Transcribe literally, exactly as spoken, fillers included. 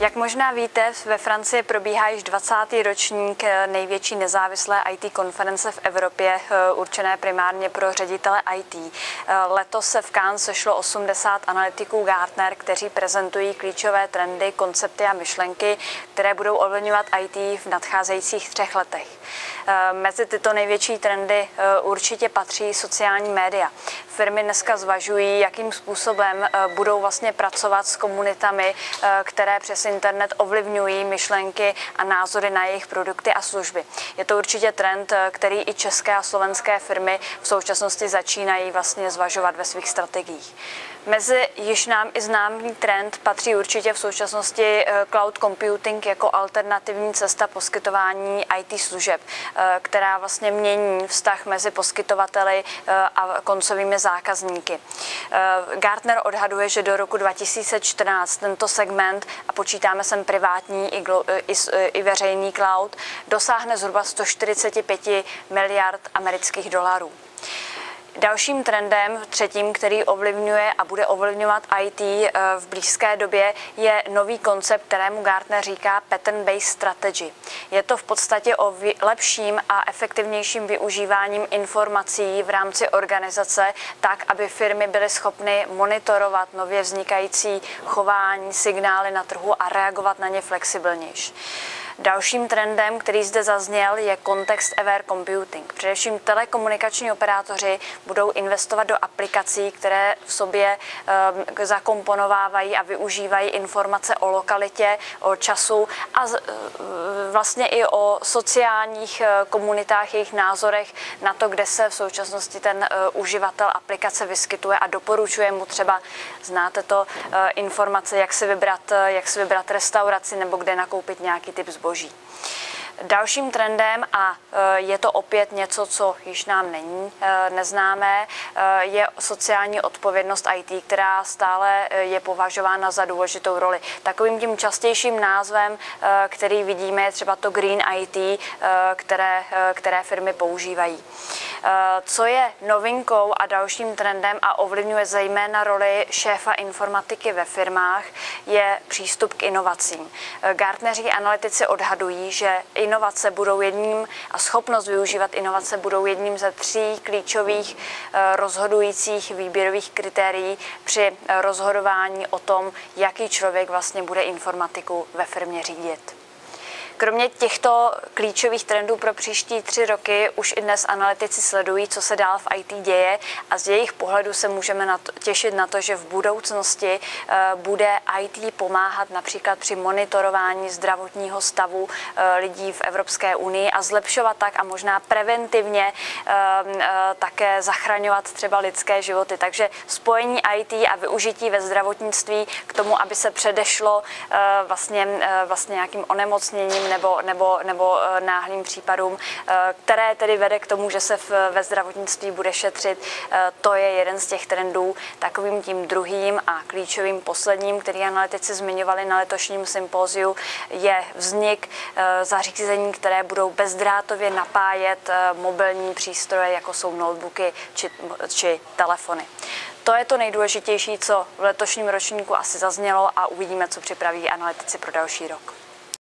Jak možná víte, ve Francii probíhá již dvacátý ročník největší nezávislé í té konference v Evropě, určené primárně pro ředitele í té. Letos se v Cannes sešlo osmdesát analytiků Gartner, kteří prezentují klíčové trendy, koncepty a myšlenky, které budou ovlivňovat í té v nadcházejících třech letech. Mezi tyto největší trendy určitě patří sociální média. Firmy dneska zvažují, jakým způsobem budou vlastně pracovat s komunitami, které přes internet ovlivňují myšlenky a názory na jejich produkty a služby. Je to určitě trend, který i české a slovenské firmy v současnosti začínají vlastně zvažovat ve svých strategiích. Mezi již nám i známý trend patří určitě v současnosti cloud computing jako alternativní cesta poskytování í té služeb, která vlastně mění vztah mezi poskytovateli a koncovými zákazníky. Gartner odhaduje, že do roku dva tisíce čtrnáct tento segment, a počítáme sem privátní i, glo, i, i veřejný cloud, dosáhne zhruba sto čtyřicet pět miliard amerických dolarů. Dalším trendem, třetím, který ovlivňuje a bude ovlivňovat í té v blízké době, je nový koncept, kterému Gartner říká pattern-based strategy. Je to v podstatě o lepším a efektivnějším využíváním informací v rámci organizace, tak, aby firmy byly schopny monitorovat nově vznikající chování, signály na trhu a reagovat na ně flexibilnější. Dalším trendem, který zde zazněl, je context-aware computing. Především telekomunikační operátoři budou investovat do aplikací, které v sobě e, zakomponovávají a využívají informace o lokalitě, o času a e, vlastně i o sociálních e, komunitách, jejich názorech na to, kde se v současnosti ten e, uživatel aplikace vyskytuje a doporučuje mu třeba, znáte to, e, informace, jak si vybrat, jak si vybrat restauraci nebo kde nakoupit nějaký typ zboží. Dalším trendem, a je to opět něco, co již nám není neznámé, je sociální odpovědnost í té, která stále je považována za důležitou roli. Takovým tím častějším názvem, který vidíme, je třeba to Green í té, které, které firmy používají. Co je novinkou a dalším trendem a ovlivňuje zejména roli šéfa informatiky ve firmách, je přístup k inovacím. Gartneři analytici odhadují, že inovace budou jedním a schopnost využívat inovace budou jedním ze tří klíčových rozhodujících výběrových kritérií při rozhodování o tom, jaký člověk vlastně bude informatiku ve firmě řídit. Kromě těchto klíčových trendů pro příští tři roky už i dnes analytici sledují, co se dál v í té děje, a z jejich pohledu se můžeme na to, těšit na to, že v budoucnosti uh, bude í té pomáhat například při monitorování zdravotního stavu uh, lidí v Evropské unii a zlepšovat tak a možná preventivně uh, uh, také zachraňovat třeba lidské životy. Takže spojení í té a využití ve zdravotnictví k tomu, aby se předešlo uh, vlastně, uh, vlastně nějakým onemocněním nebo, nebo, nebo náhlým případům, které tedy vede k tomu, že se v, ve zdravotnictví bude šetřit. To je jeden z těch trendů. Takovým tím druhým a klíčovým posledním, který analytici zmiňovali na letošním sympóziu, je vznik zařízení, které budou bezdrátově napájet mobilní přístroje, jako jsou notebooky či, či telefony. To je to nejdůležitější, co v letošním ročníku asi zaznělo, a uvidíme, co připraví analytici pro další rok.